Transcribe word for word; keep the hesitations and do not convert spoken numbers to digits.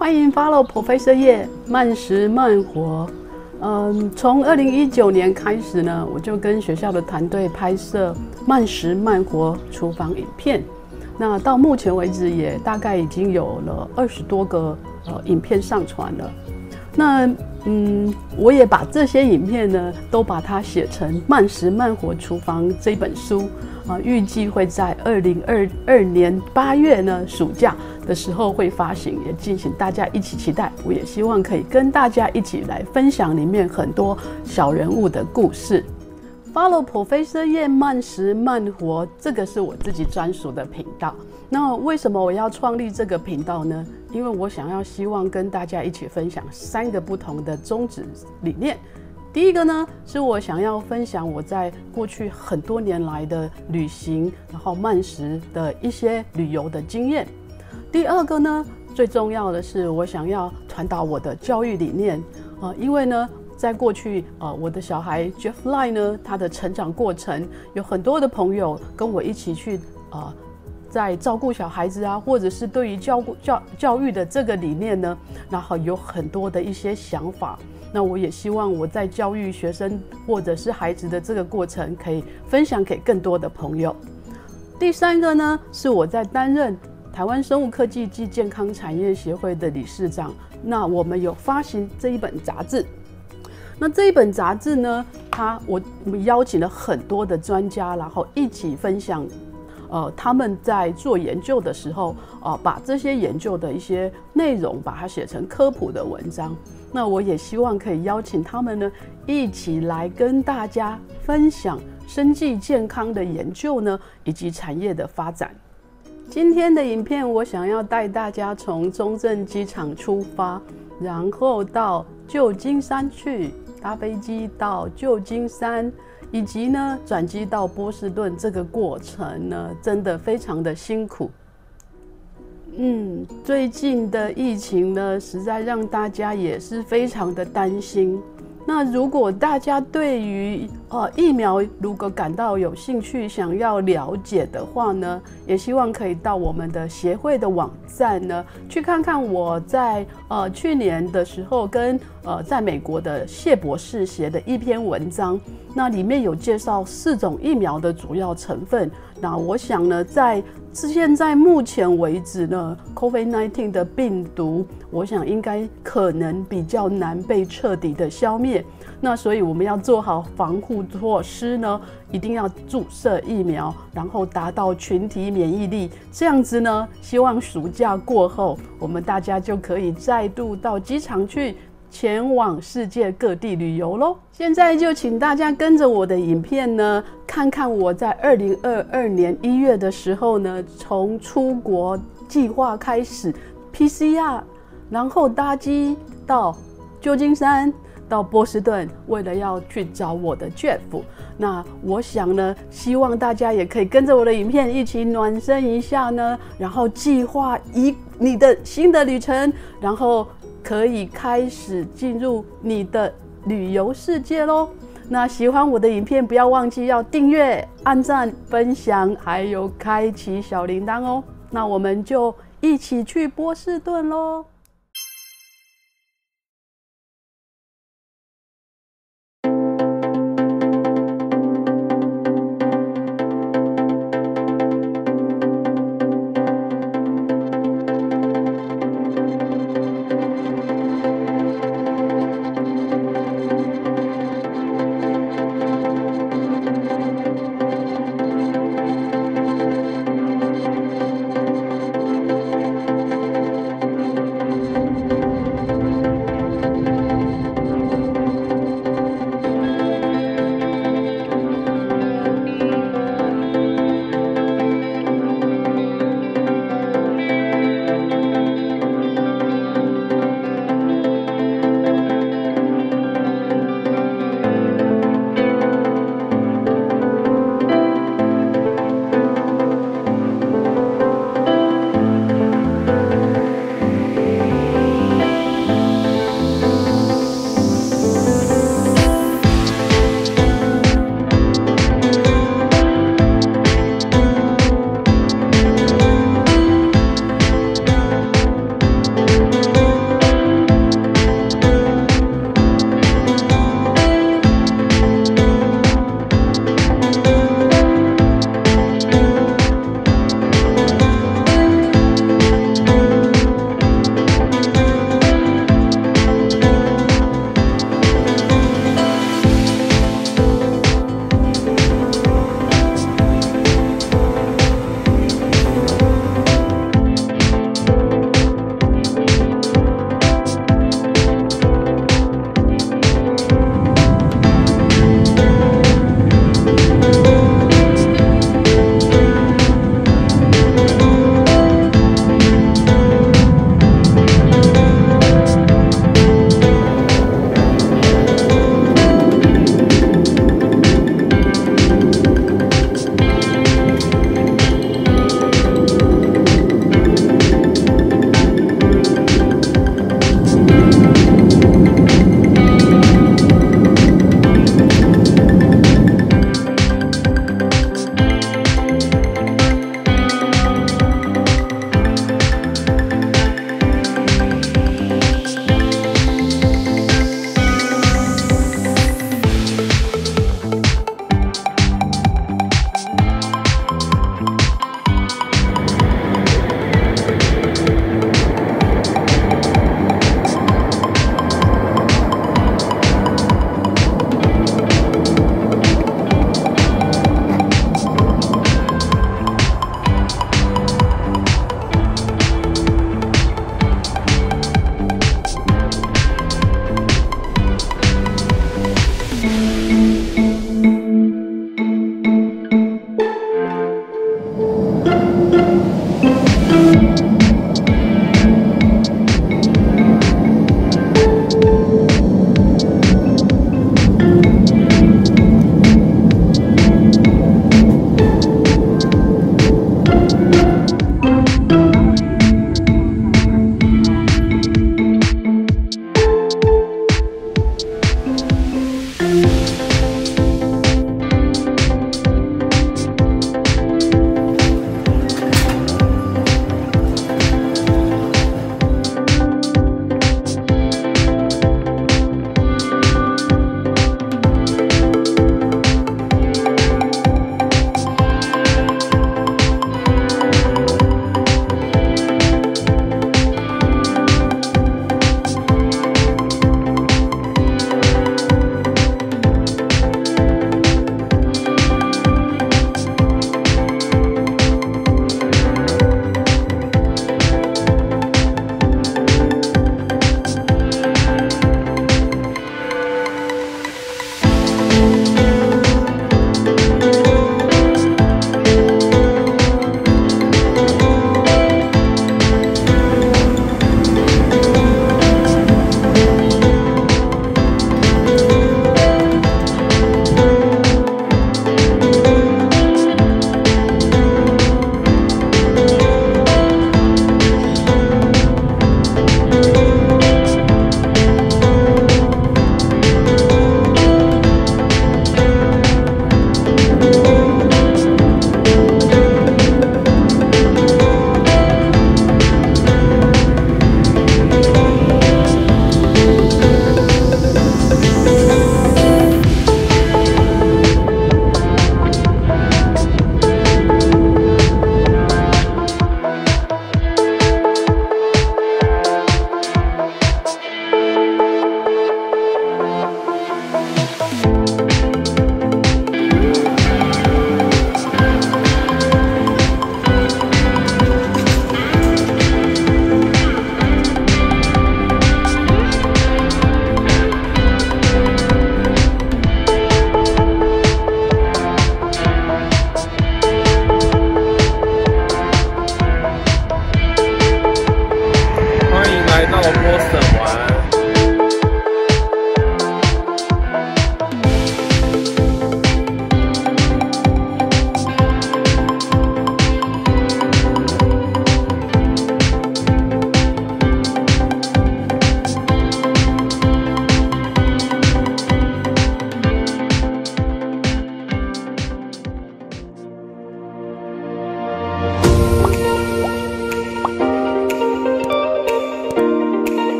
欢迎 follow Professor 叶慢食慢活。嗯，从二零一九年开始呢，我就跟学校的团队拍摄慢食慢活厨房影片。那到目前为止，也大概已经有了二十多个呃影片上传了。那嗯，我也把这些影片呢，都把它写成《慢食慢活厨房》这本书啊，预计会在二零二二年八月呢暑假的时候会发行，也敬请大家一起期待。我也希望可以跟大家一起来分享里面很多小人物的故事。Follow Professor 叶慢食慢活，这个是我自己专属的频道。那为什么我要创立这个频道呢？因为我想要希望跟大家一起分享三个不同的宗旨理念。第一个呢，是我想要分享我在过去很多年来的旅行，然后慢食的一些旅游的经验。第二个呢，最重要的是我想要传达我的教育理念啊，因为呢。在过去，呃，我的小孩 Jeff Lai 呢，他的成长过程有很多的朋友跟我一起去，呃，在照顾小孩子啊，或者是对于教教教育的这个理念呢，然后有很多的一些想法。那我也希望我在教育学生或者是孩子的这个过程，可以分享给更多的朋友。第三个呢，是我在担任台湾生物科技暨健康产业协会的理事长。那我们有发行这一本杂志。那这一本杂志呢，它我们邀请了很多的专家，然后一起分享，呃，他们在做研究的时候，呃，把这些研究的一些内容，把它写成科普的文章。那我也希望可以邀请他们呢，一起来跟大家分享生技健康的研究呢，以及产业的发展。今天的影片，我想要带大家从中正机场出发，然后到旧金山去。搭飞机到旧金山，以及呢转机到波士顿，这个过程呢真的非常的辛苦。嗯，最近的疫情呢，实在让大家也是非常的担心。那如果大家对于呃疫苗如果感到有兴趣，想要了解的话呢，也希望可以到我们的协会的网站呢，去看看我在呃去年的时候跟呃在美国的谢博士写的一篇文章，那里面有介绍四种疫苗的主要成分。那我想呢，在现在目前为止呢 ，COVID 十九 的病毒，我想应该可能比较难被彻底的消灭。那所以我们要做好防护措施呢，一定要注射疫苗，然后达到群体免疫力。这样子呢，希望暑假过后，我们大家就可以再度到机场去。前往世界各地旅游咯。现在就请大家跟着我的影片呢，看看我在二零二二年一月的时候呢，从出国计划开始 P C R， 然后搭机到旧金山，到波士顿，为了要去找我的 Jeff。那我想呢，希望大家也可以跟着我的影片一起暖身一下呢，然后计划一你的新的旅程，然后。可以开始进入你的旅游世界咯。那喜欢我的影片，不要忘记要订阅、按赞、分享，还有开启小铃铛哦。那我们就一起去波士顿咯。